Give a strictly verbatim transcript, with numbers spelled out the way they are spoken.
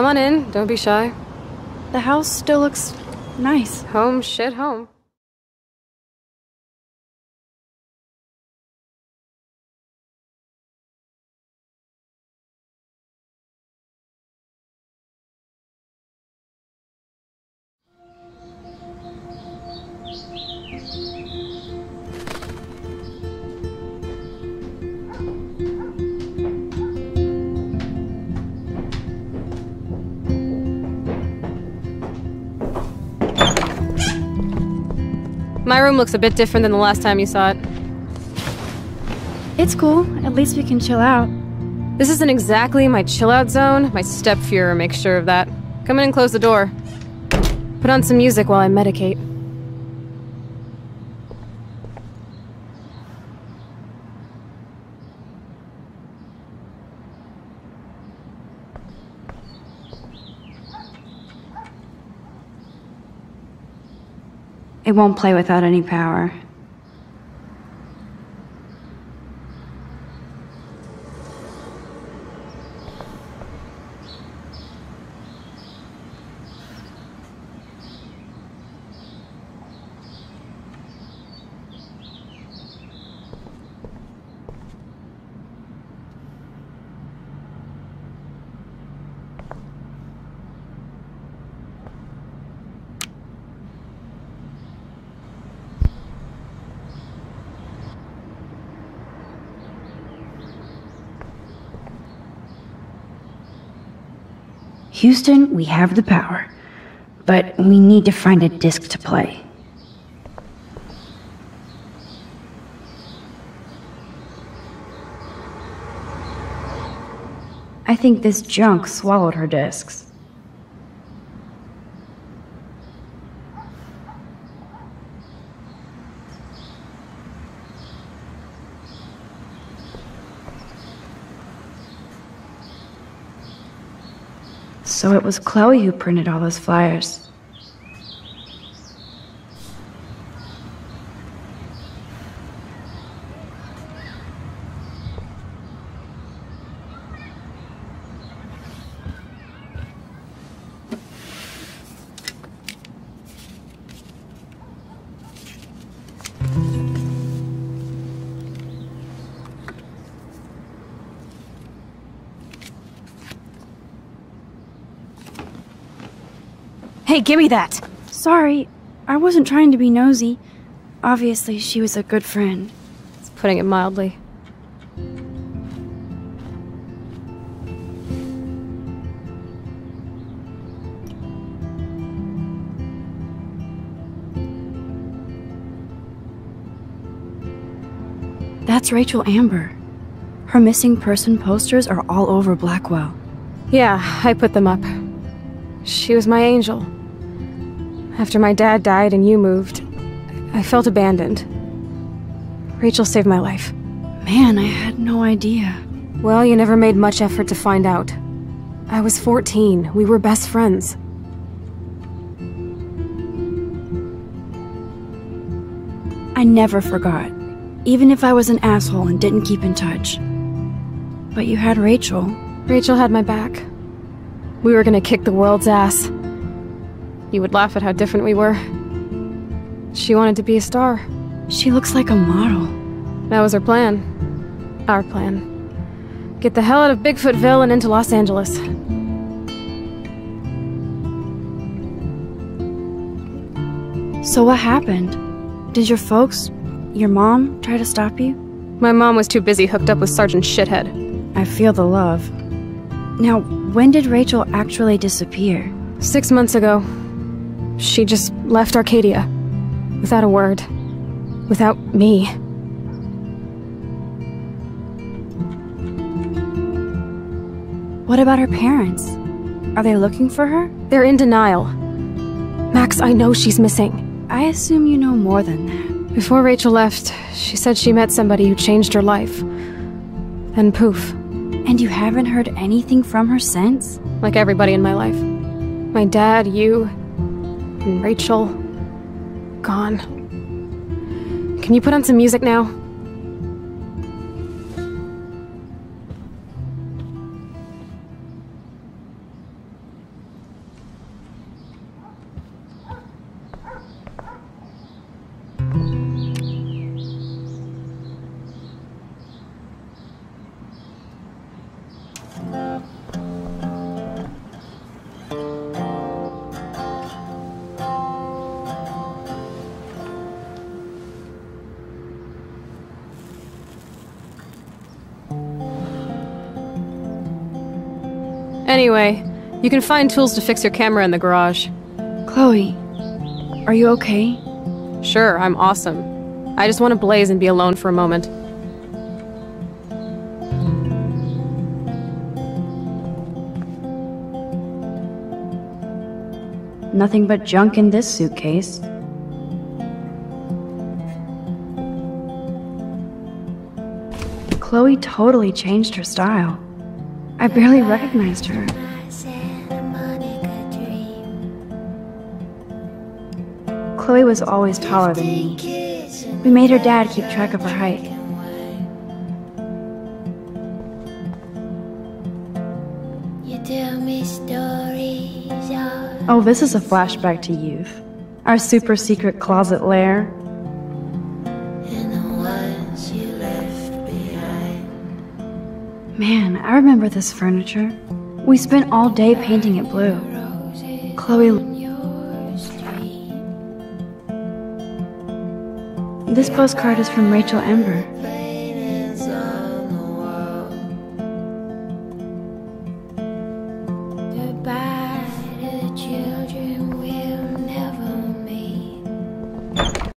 Come on in, don't be shy. The house still looks nice. Home shit home. My room looks a bit different than the last time you saw it. It's cool. At least we can chill out. This isn't exactly my chill-out zone. My step-fuhrer makes sure of that. Come in and close the door. Put on some music while I medicate. It won't play without any power. Houston, we have the power, but we need to find a disc to play. I think this junk swallowed her discs. So it was Chloe who printed all those flyers. Hey, give me that! Sorry, I wasn't trying to be nosy. Obviously, she was a good friend. It's putting it mildly. That's Rachel Amber. Her missing person posters are all over Blackwell. Yeah, I put them up. She was my angel. After my dad died and you moved, I felt abandoned. Rachel saved my life. Man, I had no idea. Well, you never made much effort to find out. I was fourteen. We were best friends. I never forgot, even if I was an asshole and didn't keep in touch. But you had Rachel. Rachel had my back. We were gonna kick the world's ass. You would laugh at how different we were. She wanted to be a star. She looks like a model. That was her plan. Our plan. Get the hell out of Bigfootville and into Los Angeles. So what happened? Did your folks, your mom, try to stop you? My mom was too busy hooked up with Sergeant Shithead. I feel the love. Now, when did Rachel actually disappear? Six months ago. She just left Arcadia. Without a word. Without me. What about her parents? Are they looking for her? They're in denial. Max, I know she's missing. I assume you know more than that. Before Rachel left, she said she met somebody who changed her life. And poof. And you haven't heard anything from her since? Like everybody in my life. My dad, you, and Rachel. Gone. Can you put on some music now? Anyway, you can find tools to fix your camera in the garage. Chloe, are you okay? Sure, I'm awesome. I just want to blaze and be alone for a moment. Nothing but junk in this suitcase. Chloe totally changed her style. I barely recognized her. Chloe was always taller than me. We made her dad keep track of her height. Oh, this is a flashback to youth. Our super secret closet lair. Man, I remember this furniture. We spent all day painting it blue. Chloe... This postcard is from Rachel Ember.